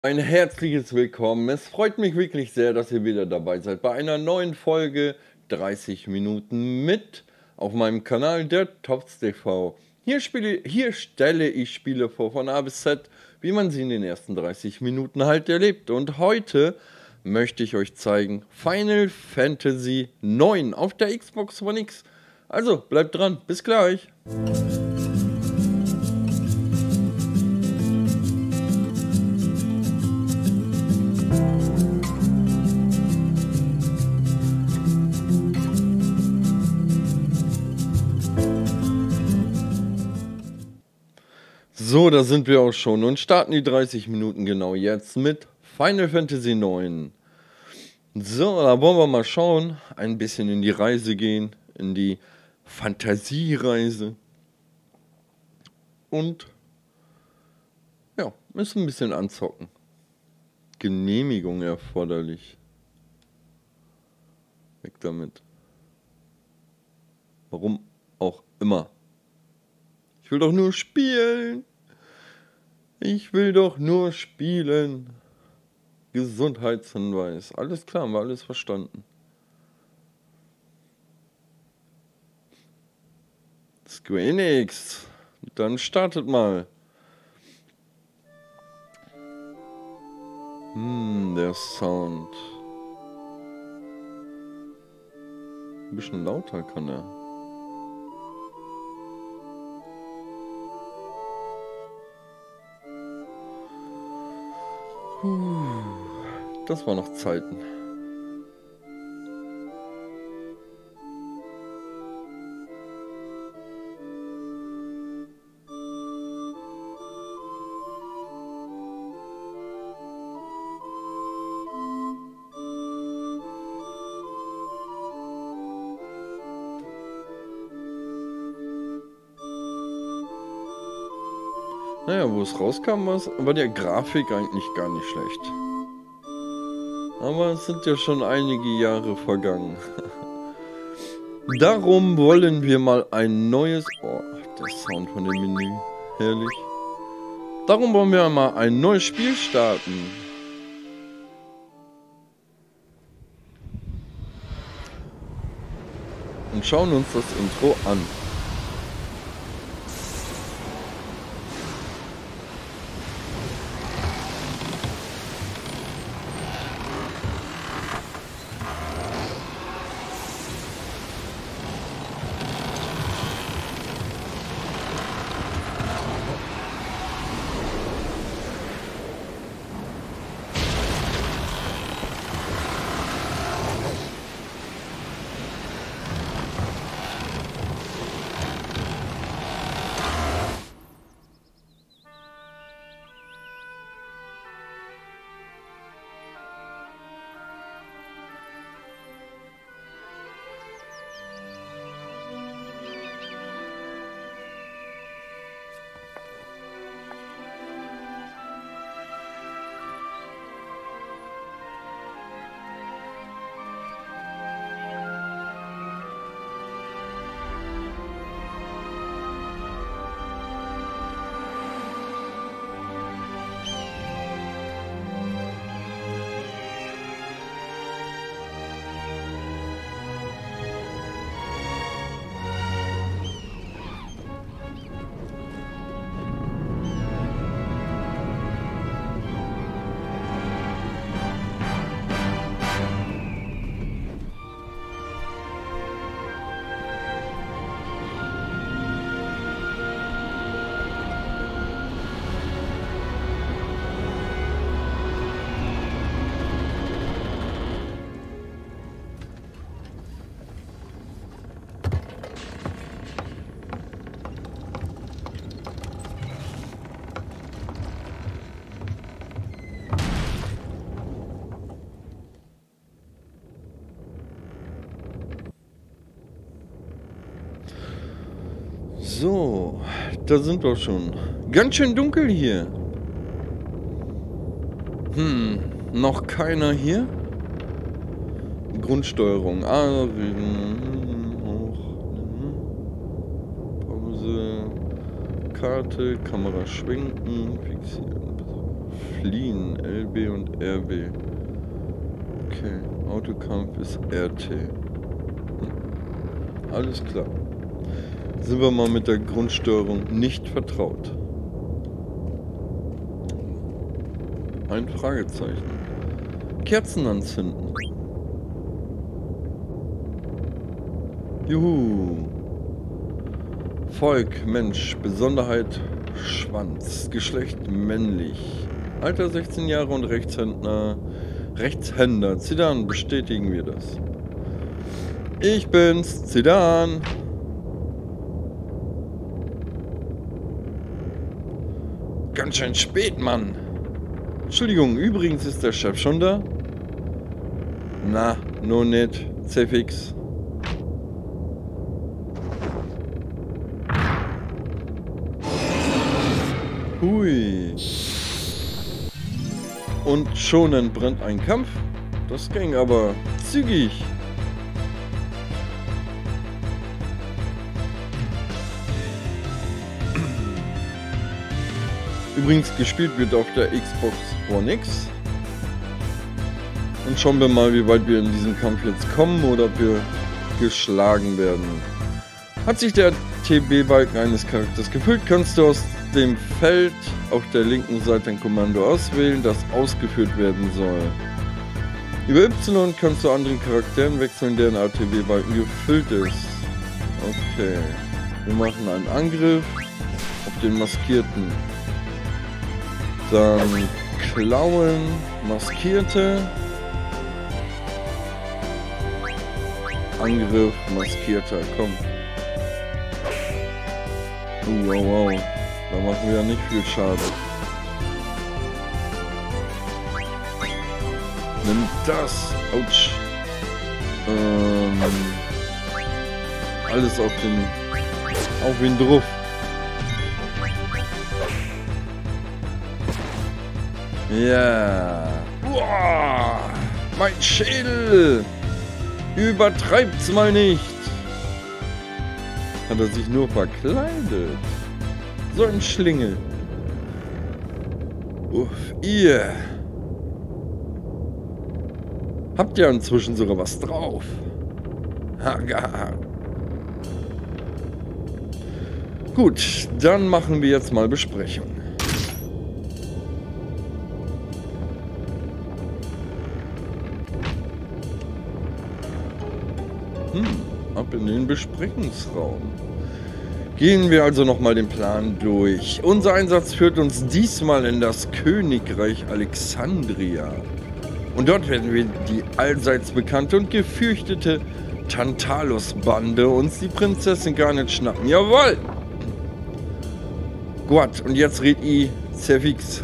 Ein herzliches Willkommen. Es freut mich wirklich sehr, dass ihr wieder dabei seid bei einer neuen Folge 30 Minuten mit auf meinem Kanal der Tops TV. Hier stelle ich Spiele vor von A bis Z, wie man sie in den ersten 30 Minuten halt erlebt. Und heute möchte ich euch zeigen Final Fantasy 9 auf der Xbox One X. Also bleibt dran, bis gleich. So, da sind wir auch schon und starten die 30 Minuten genau jetzt mit Final Fantasy 9. So, da wollen wir mal schauen, ein bisschen in die Reise gehen, in die Fantasiereise. Und ja, müssen ein bisschen anzocken. Genehmigung erforderlich. Weg damit. Warum auch immer. Ich will doch nur spielen. Ich will doch nur spielen. Gesundheitshinweis. Alles klar, haben wir alles verstanden. Square Enix. Dann startet mal. Der Sound. Ein bisschen lauter kann er. Das war noch Zeiten. Naja, wo es rauskam, war der Grafik eigentlich gar nicht schlecht. Aber es sind ja schon einige Jahre vergangen. Darum wollen wir mal ein neues... Oh, der Sound von dem Menü. Herrlich. Darum wollen wir mal ein neues Spiel starten. Und schauen uns das Intro an. So, da sind wir schon. Ganz schön dunkel hier. Noch keiner hier? Grundsteuerung. Hoch. Pause. Karte, Kamera schwenken, fixieren. Fliehen, LB und RB. Okay, Autokampf ist RT. Alles klar. Sind wir mal mit der Grundsteuerung nicht vertraut. Ein Fragezeichen. Kerzen anzünden. Juhu. Volk, Mensch, Besonderheit, Schwanz, Geschlecht männlich, Alter 16 Jahre und Rechtshänder, Zidane, bestätigen wir das. Ich bin's, Zidane. Ganz schön spät, Mann. Entschuldigung, übrigens ist der Chef schon da? Na, no nicht, C-Fix. Hui. Und schon entbrennt ein Kampf. Das ging aber zügig. Übrigens gespielt wird auf der Xbox One X. Und schauen wir mal, wie weit wir in diesem Kampf jetzt kommen oder ob wir geschlagen werden. Hat sich der TB-Balken eines Charakters gefüllt, kannst du aus dem Feld auf der linken Seite ein Kommando auswählen, das ausgeführt werden soll. Über Y kannst du anderen Charakteren wechseln, deren ATB-Balken gefüllt ist. Okay. Wir machen einen Angriff auf den Maskierten. Dann Klauen, Maskierte. Angriff, Maskierter, komm. Wow, wow. Da machen wir ja nicht viel Schaden. Nimm das. Autsch. Alles auf ihn drauf. Ja. Uah, mein Schädel. Übertreibt's mal nicht. Hat er sich nur verkleidet. So ein Schlingel. Uff, ihr. Habt ihr inzwischen sogar was drauf? Haha. Gut, dann machen wir jetzt mal Besprechung. Ab in den Besprechungsraum. Gehen wir also nochmal den Plan durch. Unser Einsatz führt uns diesmal in das Königreich Alexandria. Und dort werden wir die allseits bekannte und gefürchtete Tantalus-Bande uns die Prinzessin Garnet schnappen. Jawohl! Gut, und jetzt red ich Zerfix.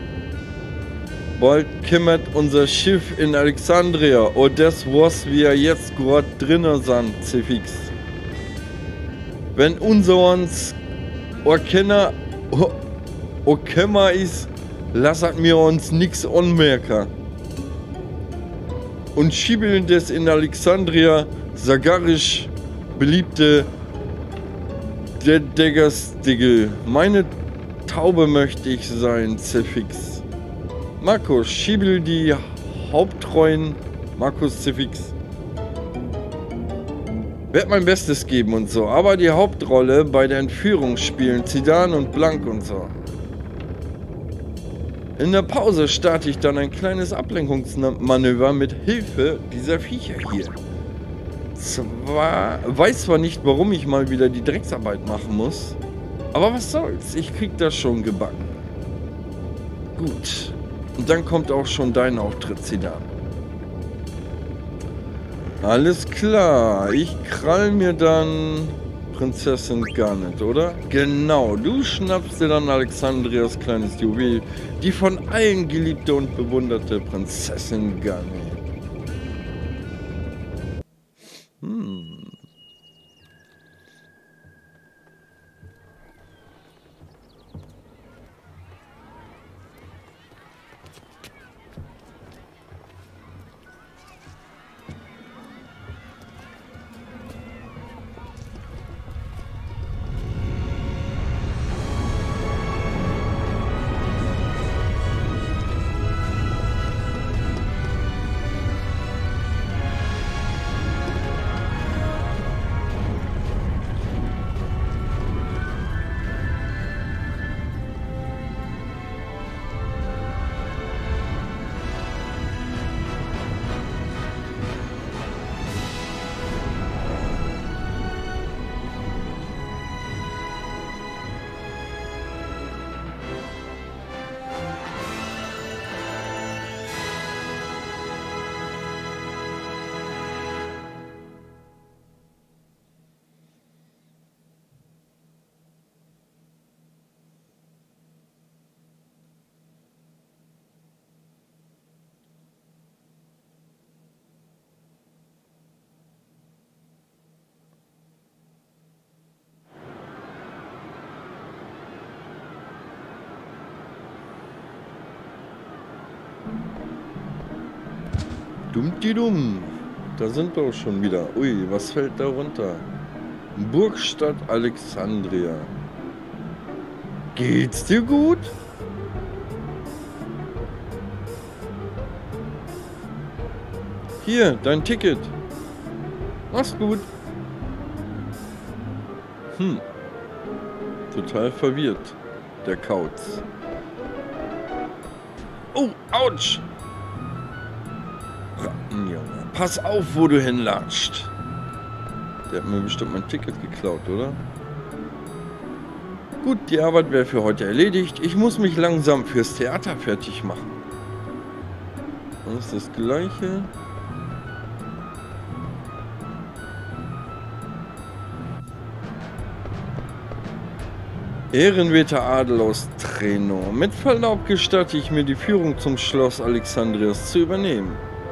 Bald kümmert unser Schiff in Alexandria und das, was wir jetzt gerade drinnen sind, Zerfix. Wenn unser uns Orkenner ist, lasst mir uns nix anmerken. Und schiebeln des in Alexandria sagarisch beliebte der Deggerstigel. Meine Taube möchte ich sein, Zefix. Markus, schiebel die Hauptrollen. Markus Zefix. Werd mein Bestes geben und so, aber die Hauptrolle bei der Entführung spielen Zidane und Blank und so. In der Pause starte ich dann ein kleines Ablenkungsmanöver mit Hilfe dieser Viecher hier. Weiß zwar nicht, warum ich mal wieder die Drecksarbeit machen muss, aber was soll's, ich krieg das schon gebacken. Gut, und dann kommt auch schon dein Auftritt, Zidane. Alles klar, ich krall mir dann Prinzessin Garnet, oder? Genau, du schnappst dir dann Alexandrias kleines Juwel, die von allen geliebte und bewunderte Prinzessin Garnet. Dumm. Da sind wir auch schon wieder. Ui, was fällt da runter? Burgstadt Alexandria. Geht's dir gut? Hier, dein Ticket. Mach's gut. Total verwirrt, der Kauz. Oh, ouch! Rattenjunge, pass auf, wo du hinlatscht. Der hat mir bestimmt mein Ticket geklaut, oder? Gut, die Arbeit wäre für heute erledigt. Ich muss mich langsam fürs Theater fertig machen. Das ist das Gleiche. Ehrenwerter Adel aus Trenor, mit Verlaub gestatte ich mir die Führung zum Schloss Alexandrias zu übernehmen.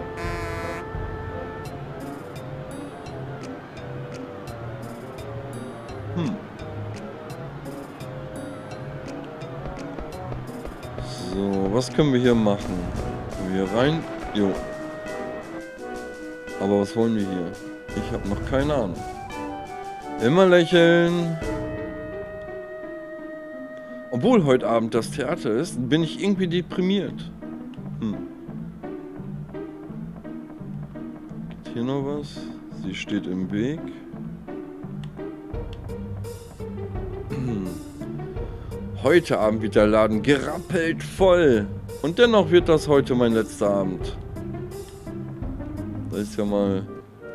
So, was können wir hier machen? Können wir hier rein? Jo. Aber was wollen wir hier? Ich habe noch keine Ahnung. Immer lächeln. Obwohl heute Abend das Theater ist, bin ich irgendwie deprimiert. Geht hier noch was? Sie steht im Weg. Heute Abend wird der Laden gerappelt voll. Und dennoch wird das heute mein letzter Abend. Da ist ja mal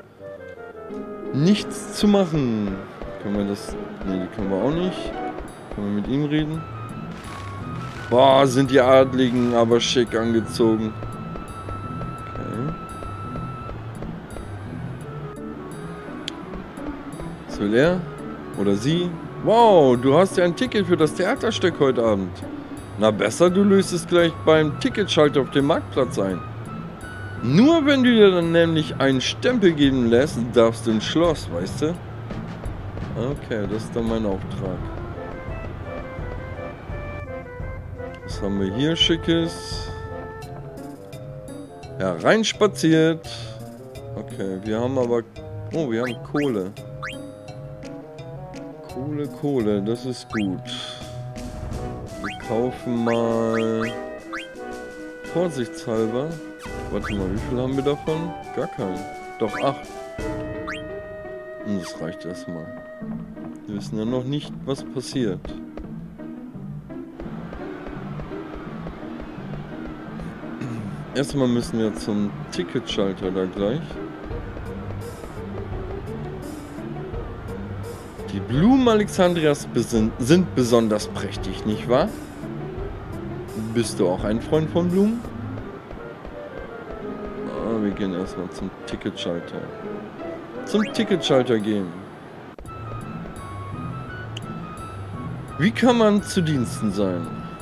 nichts zu machen. Können wir das... Ne, die können wir auch nicht. Können wir mit ihm reden? Boah, sind die Adligen aber schick angezogen. Okay. Was will er? Oder sie? Wow, du hast ja ein Ticket für das Theaterstück heute Abend. Na besser, du löst es gleich beim Ticketschalter auf dem Marktplatz ein. Nur wenn du dir dann nämlich einen Stempel geben lässt, darfst du ins Schloss, weißt du? Okay, das ist dann mein Auftrag. Was haben wir hier Schickes? Ja, reinspaziert. Okay, wir haben aber... Oh, wir haben Kohle. Kohle, das ist gut. Wir kaufen mal... Vorsichtshalber. Warte mal, wie viel haben wir davon? Gar keinen. Doch 8. Und das reicht erstmal. Wir wissen ja noch nicht, was passiert. Erstmal müssen wir zum Ticketschalter da gleich. Die Blumen Alexandrias sind besonders prächtig, nicht wahr? Bist du auch ein Freund von Blumen? Ah, wir gehen erstmal zum Ticketschalter. Zum Ticketschalter gehen. Wie kann man zu Diensten sein?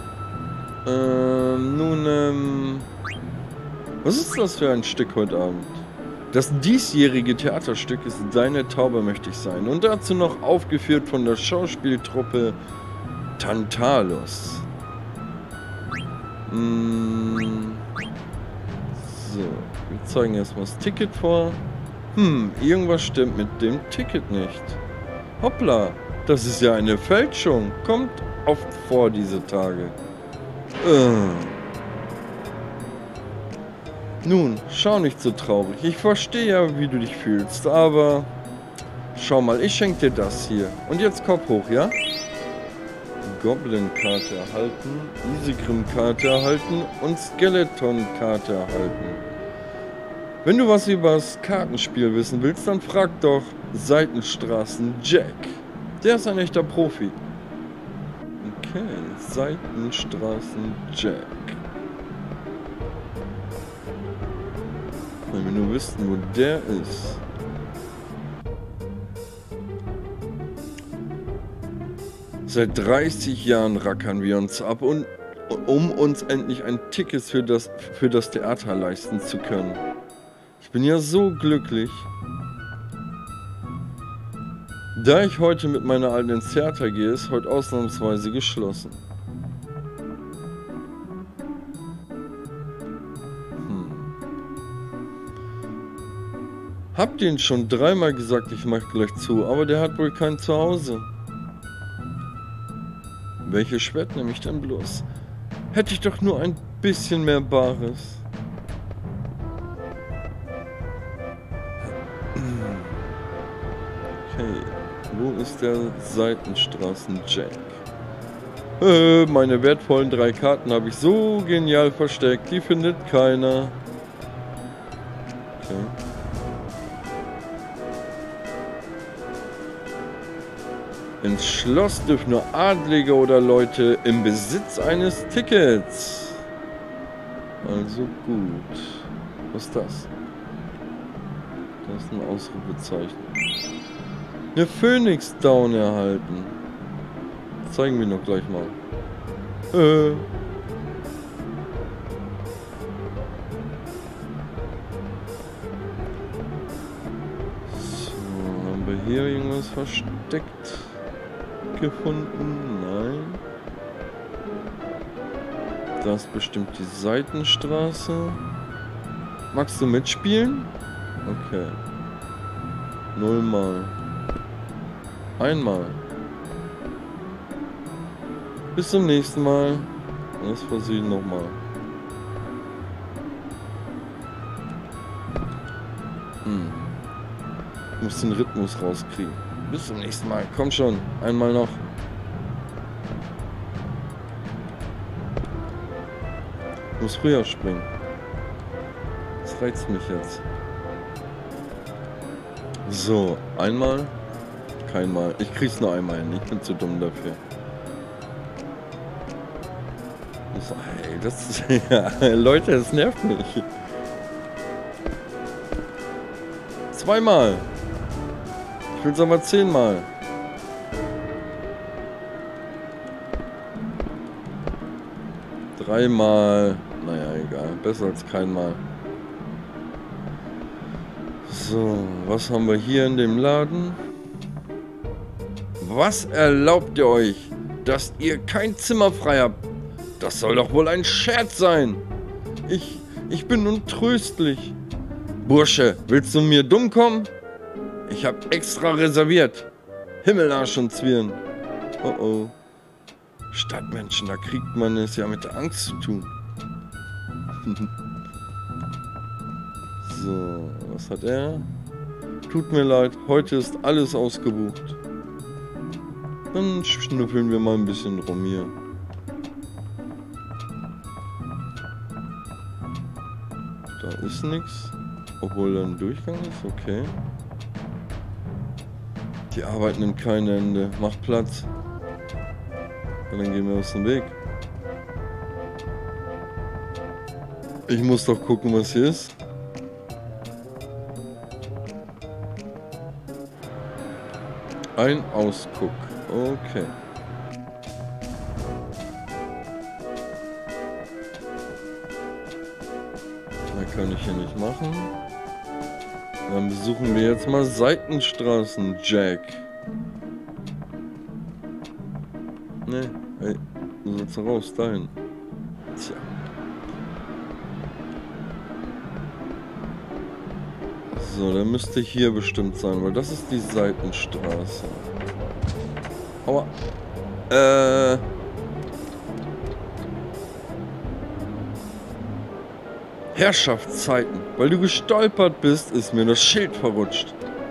Was ist das für ein Stück heute Abend? Das diesjährige Theaterstück ist Deine Taube möchte ich sein. Und dazu noch aufgeführt von der Schauspieltruppe Tantalus. So, wir zeigen erstmal das Ticket vor. Irgendwas stimmt mit dem Ticket nicht. Hoppla, das ist ja eine Fälschung. Kommt oft vor diese Tage. Nun, schau nicht so traurig. Ich verstehe ja, wie du dich fühlst, aber... Schau mal, ich schenke dir das hier. Und jetzt Kopf hoch, ja? Goblin-Karte erhalten, Isegrim-Karte erhalten und Skeleton-Karte erhalten. Wenn du was über das Kartenspiel wissen willst, dann frag doch Seitenstraßen Jack. Der ist ein echter Profi. Okay, Seitenstraßen Jack. Wenn wir nur wüssten, wo der ist. Seit 30 Jahren rackern wir uns ab, um uns endlich ein Ticket für das Theater leisten zu können. Ich bin ja so glücklich. Da ich heute mit meiner Alten ins Theater gehe, ist heute ausnahmsweise geschlossen. Hab den schon dreimal gesagt, ich mach gleich zu, aber der hat wohl kein Zuhause. Welches Schwert nehme ich denn bloß? Hätte ich doch nur ein bisschen mehr Bares. Okay, wo ist der Seitenstraßen-Jack? Meine wertvollen 3 Karten habe ich so genial versteckt, die findet keiner. Okay. Ins Schloss dürfen nur Adlige oder Leute im Besitz eines Tickets. Also gut. Was ist das? Das ist ein Ausrufezeichen. Eine Phoenix Down erhalten. Das zeigen wir noch gleich mal. So, haben wir hier irgendwas versteckt gefunden? Nein. Das ist bestimmt die Seitenstraße. Magst du mitspielen? Okay. 0 mal. Einmal. Bis zum nächsten Mal. Das versuche ich nochmal. Ich muss den Rhythmus rauskriegen. Bis zum nächsten Mal. Komm schon. Einmal noch. Ich muss früher springen. Das reizt mich jetzt. So, einmal. Keinmal. Ich krieg's nur einmal hin. Ich bin zu dumm dafür. Ey, das ist, ja, Leute, es nervt mich. 2-mal. Ich will's aber 10-mal. Dreimal. Naja, egal. Besser als keinmal. So, was haben wir hier in dem Laden? Was erlaubt ihr euch, dass ihr kein Zimmer frei habt? Das soll doch wohl ein Scherz sein. Ich bin untröstlich. Bursche, willst du mir dumm kommen? Ich hab extra reserviert. Himmelarsch und Zwirn. Oh oh. Stadtmenschen, da kriegt man es ja mit der Angst zu tun. So, was hat er? Tut mir leid, heute ist alles ausgebucht. Dann schnüffeln wir mal ein bisschen rum hier. Da ist nichts. Obwohl da ein Durchgang ist, okay. Die Arbeit nimmt kein Ende. Macht Platz. Und dann gehen wir aus dem Weg. Ich muss doch gucken, was hier ist. Ein Ausguck. Okay. Mehr kann ich hier nicht machen. Dann besuchen wir jetzt mal Seitenstraßen, Jack. Ne, hey, du sollst raus, dahin. Tja. So, der müsste hier bestimmt sein, weil das ist die Seitenstraße. Aua. Herrschaftszeiten. Weil du gestolpert bist, ist mir das Schild verrutscht.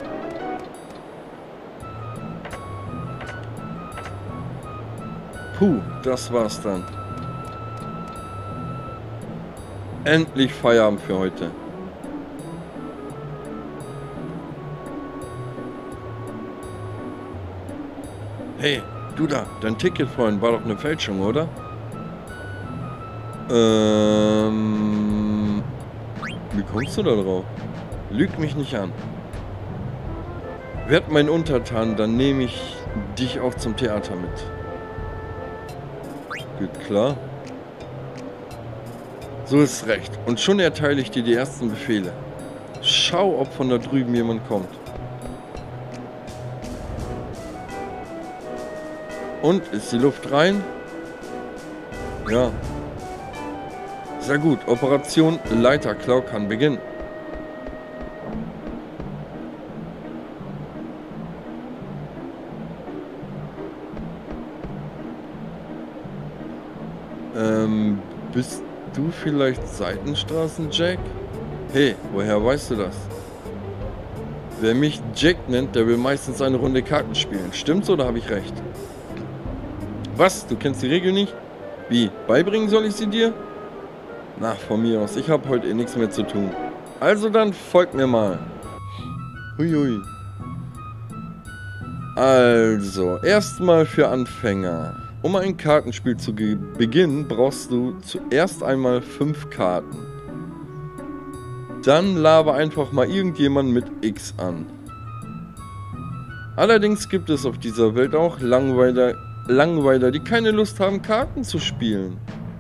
Puh, das war's dann. Endlich Feierabend für heute. Hey, du da, dein Ticket vorhin war doch eine Fälschung, oder? Wie kommst du da drauf? Lüg mich nicht an. Werd mein Untertan, dann nehme ich dich auch zum Theater mit. Geht klar. So ist recht. Und schon erteile ich dir die ersten Befehle. Schau, ob von da drüben jemand kommt. Und, ist die Luft rein? Ja. Sehr gut. Operation Leiterklau kann beginnen. Bist du vielleicht Seitenstraßen-Jack? Hey, woher weißt du das? Wer mich Jack nennt, der will meistens eine Runde Karten spielen. Stimmt's oder habe ich recht? Was? Du kennst die Regeln nicht? Wie? Beibringen soll ich sie dir? Na, von mir aus. Ich habe heute eh nichts mehr zu tun. Also dann folgt mir mal. Huiui. Also, erstmal für Anfänger. Um ein Kartenspiel zu beginnen, brauchst du zuerst einmal 5 Karten. Dann laber einfach mal irgendjemanden mit X an. Allerdings gibt es auf dieser Welt auch Langweiler, die keine Lust haben, Karten zu spielen.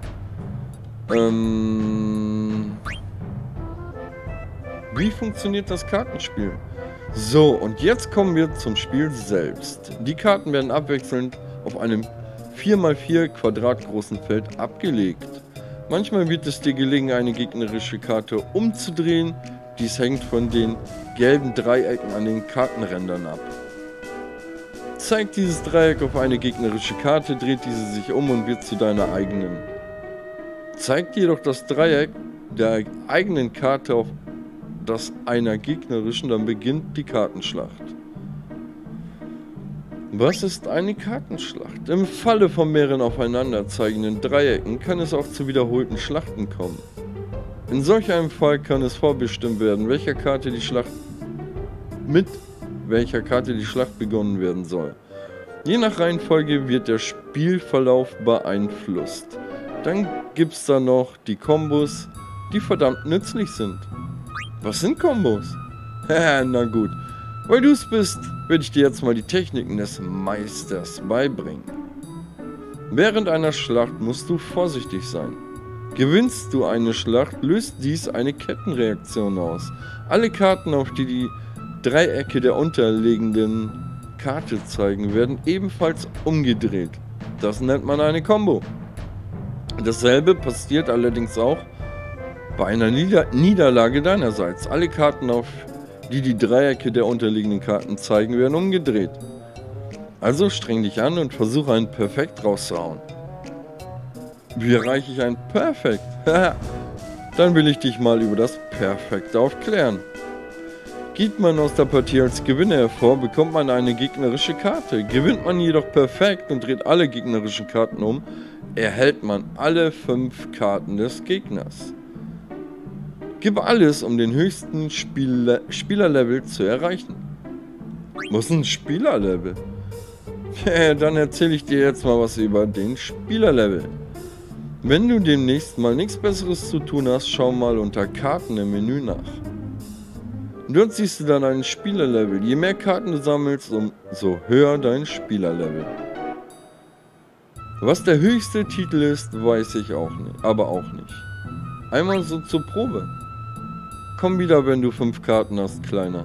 Wie funktioniert das Kartenspiel? So, und jetzt kommen wir zum Spiel selbst. Die Karten werden abwechselnd auf einem 4×4 Quadrat großen Feld abgelegt. Manchmal wird es dir gelingen, eine gegnerische Karte umzudrehen. Dies hängt von den gelben Dreiecken an den Kartenrändern ab. Zeigt dieses Dreieck auf eine gegnerische Karte, dreht diese sich um und wird zu deiner eigenen. Zeigt jedoch das Dreieck der eigenen Karte auf das einer gegnerischen, dann beginnt die Kartenschlacht. Was ist eine Kartenschlacht? Im Falle von mehreren aufeinanderzeigenden Dreiecken kann es auch zu wiederholten Schlachten kommen. In solch einem Fall kann es vorbestimmt werden, mit welcher Karte die Schlacht begonnen werden soll. Je nach Reihenfolge wird der Spielverlauf beeinflusst. Dann gibt es da noch die Kombos, die verdammt nützlich sind. Was sind Kombos? Na gut. Weil du es bist, werde ich dir jetzt mal die Techniken des Meisters beibringen. Während einer Schlacht musst du vorsichtig sein. Gewinnst du eine Schlacht, löst dies eine Kettenreaktion aus. Alle Karten, auf die die Dreiecke der unterliegenden Karte zeigen, werden ebenfalls umgedreht. Das nennt man eine Combo. Dasselbe passiert allerdings auch bei einer Niederlage deinerseits. Alle Karten, auf die die Dreiecke der unterliegenden Karten zeigen, werden umgedreht. Also streng dich an und versuche ein Perfekt rauszuhauen. Wie erreiche ich ein Perfekt? Dann will ich dich mal über das Perfekt aufklären. Geht man aus der Partie als Gewinner hervor, bekommt man eine gegnerische Karte. Gewinnt man jedoch perfekt und dreht alle gegnerischen Karten um, erhält man alle 5 Karten des Gegners. Gib alles, um den höchsten Spielerlevel zu erreichen. Was ist ein Spielerlevel? Dann erzähle ich dir jetzt mal was über den Spielerlevel. Wenn du demnächst mal nichts Besseres zu tun hast, schau mal unter Karten im Menü nach. Dort siehst du dann ein Spielerlevel. Je mehr Karten du sammelst, umso höher dein Spielerlevel. Was der höchste Titel ist, weiß ich auch nicht, aber auch nicht. Einmal so zur Probe. Komm wieder, wenn du 5 Karten hast, Kleiner.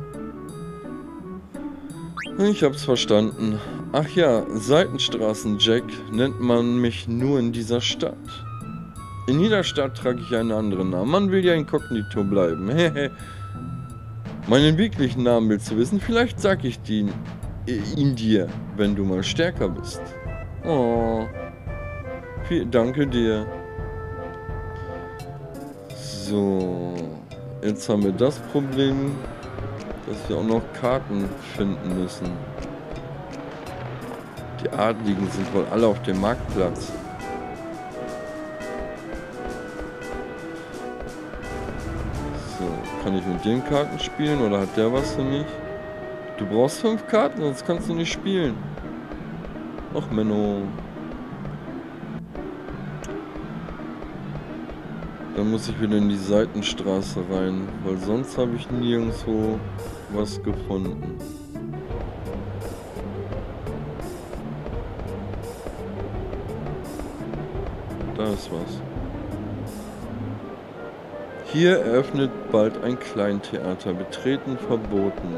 Ich hab's verstanden. Ach ja, Seitenstraßen-Jack nennt man mich nur in dieser Stadt. In jeder Stadt trage ich einen anderen Namen. Man will ja inkognito bleiben. Meinen wirklichen Namen willst du wissen? Vielleicht sag ich ihn dir, wenn du mal stärker bist. Oh, danke dir. So, jetzt haben wir das Problem, dass wir auch noch Karten finden müssen. Die Adligen sind wohl alle auf dem Marktplatz. So, kann ich mit den Karten spielen oder hat der was für mich? Du brauchst 5 Karten, sonst kannst du nicht spielen. Ach Menno. Dann muss ich wieder in die Seitenstraße rein, weil sonst habe ich nirgendwo was gefunden. Da ist was. Hier eröffnet bald ein Kleintheater. Betreten verboten.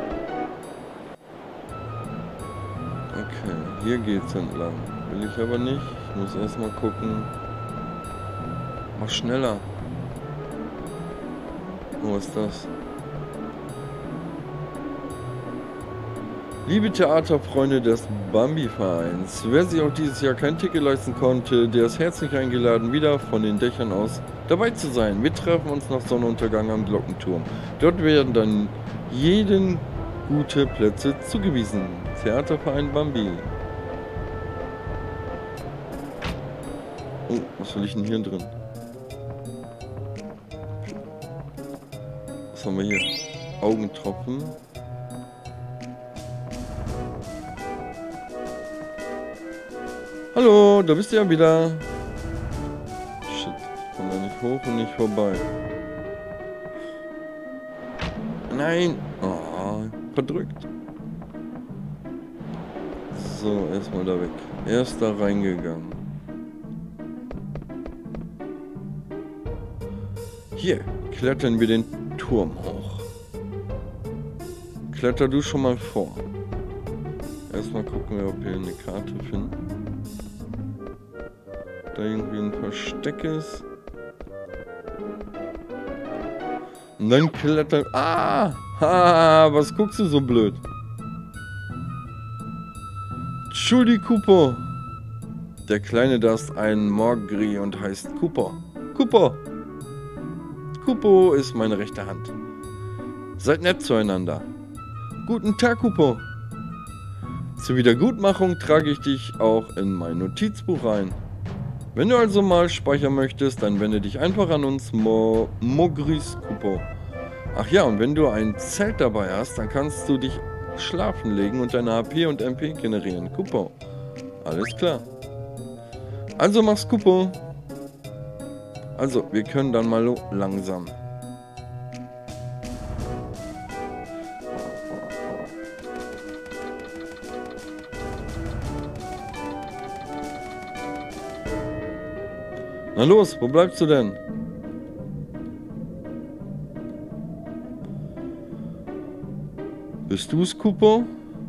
Okay, hier geht's entlang. Will ich aber nicht. Ich muss erstmal gucken. Mach schneller. Oh, was ist das? Liebe Theaterfreunde des Bambi-Vereins, wer sich auch dieses Jahr kein Ticket leisten konnte, der ist herzlich eingeladen, wieder von den Dächern aus dabei zu sein. Wir treffen uns nach Sonnenuntergang am Glockenturm. Dort werden dann jeden gute Plätze zugewiesen. Theaterverein Bambi. Oh, was will ich denn hier drin? Was haben wir hier? Augentropfen. Hallo, da bist du ja wieder. Shit, ich komme da nicht hoch und nicht vorbei. Nein! Oh, verdrückt. So, erstmal da weg. Er ist da reingegangen. Hier, klettern wir den Turm hoch. Kletter du schon mal vor. Erstmal gucken wir, ob wir eine Karte finden. Da irgendwie ein Versteck ist. Und dann klettern... Ah! Ha! Was guckst du so blöd? Entschuldigung, der Kleine da ist ein Mogri und heißt Kupo. Kupo! Kupo ist meine rechte Hand. Seid nett zueinander. Guten Tag, Kupo. Zur Wiedergutmachung trage ich dich auch in mein Notizbuch ein. Wenn du also mal speichern möchtest, dann wende dich einfach an uns Mogris Kupo. Ach ja, und wenn du ein Zelt dabei hast, dann kannst du dich schlafen legen und deine HP und MP generieren. Kupo. Alles klar. Also mach's Kupo. Also, wir können dann mal langsam. Na los, wo bleibst du denn? Bist du's, Kupo?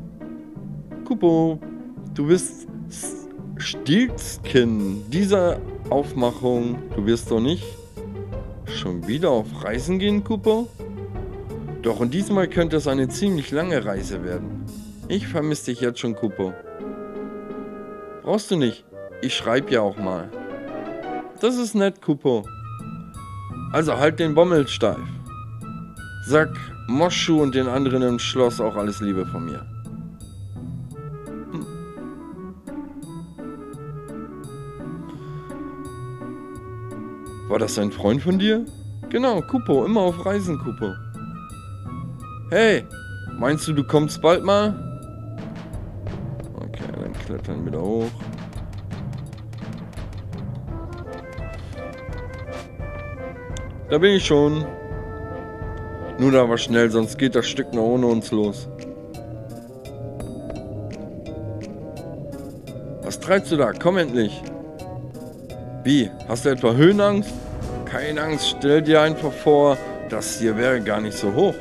Kupo, du bist Stilzkin dieser Aufmachung. Du wirst doch nicht schon wieder auf Reisen gehen, Kupo? Doch, und diesmal könnte es eine ziemlich lange Reise werden. Ich vermisse dich jetzt schon, Kupo. Brauchst du nicht. Ich schreibe ja auch mal. Das ist nett, Kupo. Also halt den Bommel steif. Sag Moschu und den anderen im Schloss auch alles Liebe von mir. War das ein Freund von dir? Genau, Kupo, immer auf Reisen, Kupo. Hey, meinst du, du kommst bald mal? Okay, dann klettern wir da hoch. Da bin ich schon. Nun aber schnell, sonst geht das Stück noch ohne uns los. Was treibst du da? Komm endlich. Wie? Hast du etwa Höhenangst? Keine Angst, stell dir einfach vor, das hier wäre gar nicht so hoch.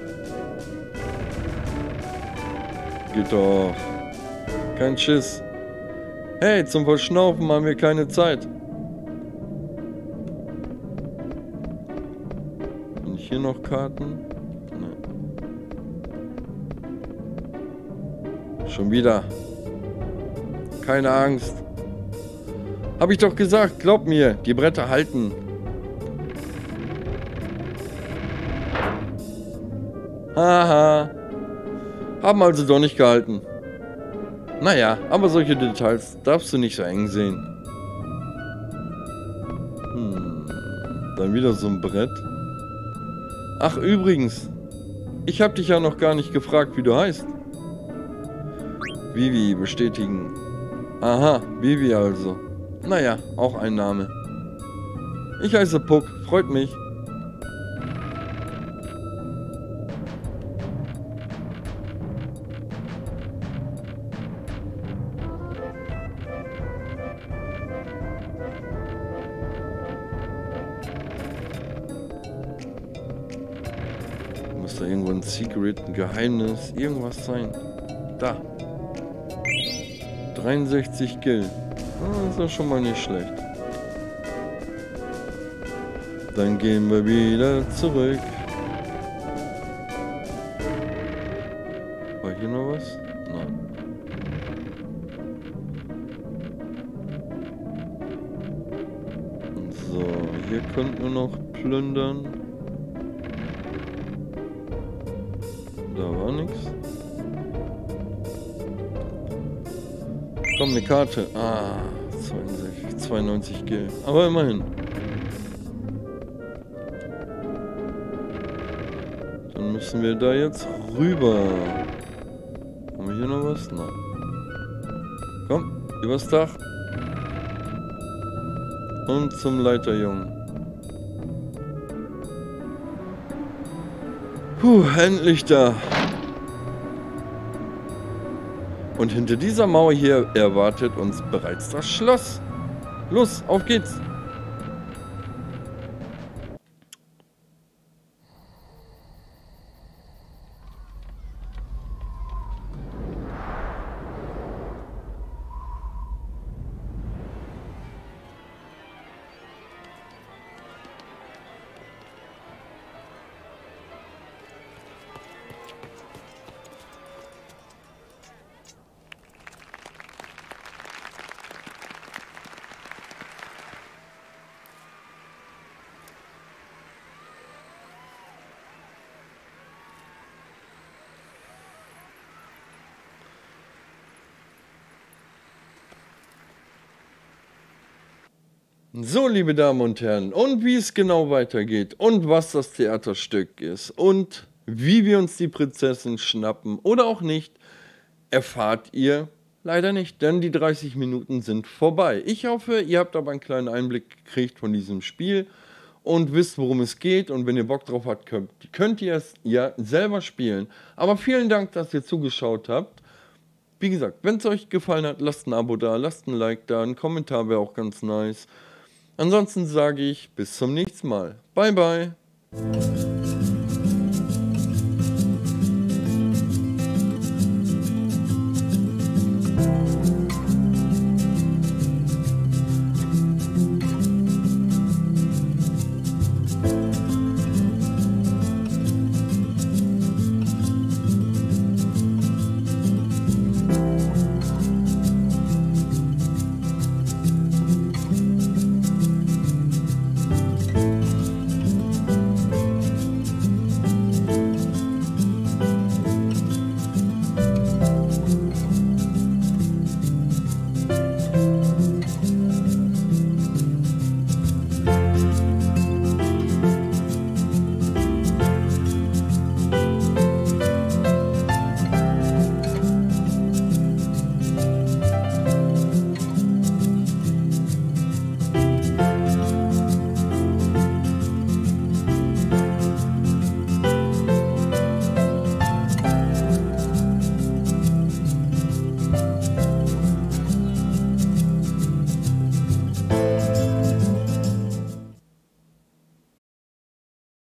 Geht doch. Kein Schiss. Hey, zum Verschnaufen haben wir keine Zeit. Und hier noch Karten? Nee. Schon wieder. Keine Angst. Hab ich doch gesagt, glaub mir, die Bretter halten. Haha. Haben also doch nicht gehalten. Naja, aber solche Details darfst du nicht so eng sehen. Dann wieder so ein Brett. Ach übrigens, ich hab dich ja noch gar nicht gefragt, wie du heißt. Vivi, bestätigen. Aha, Vivi also. Naja, auch ein Name. Ich heiße Puck, freut mich. Muss da irgendwo ein Secret, ein Geheimnis, irgendwas sein. Da. 63 Gil. Das ist ja schon mal nicht schlecht. Dann gehen wir wieder zurück. War hier noch was? Nein. So, hier könnten wir noch plündern. Da war nichts. Komm, eine Karte. Ah, 92 Gil. Aber immerhin. Dann müssen wir da jetzt rüber. Haben wir hier noch was? Nein. Komm, übers Dach. Und zum Leiterjungen. Puh, endlich da. Und hinter dieser Mauer hier erwartet uns bereits das Schloss. Los, auf geht's. So, liebe Damen und Herren, und wie es genau weitergeht und was das Theaterstück ist und wie wir uns die Prinzessin schnappen oder auch nicht, erfahrt ihr leider nicht, denn die 30 Minuten sind vorbei. Ich hoffe, ihr habt aber einen kleinen Einblick gekriegt von diesem Spiel und wisst, worum es geht, und wenn ihr Bock drauf habt, könnt ihr es ja selber spielen. Aber vielen Dank, dass ihr zugeschaut habt. Wie gesagt, wenn es euch gefallen hat, lasst ein Abo da, lasst ein Like da, ein Kommentar wäre auch ganz nice. Ansonsten sage ich bis zum nächsten Mal. Bye, bye.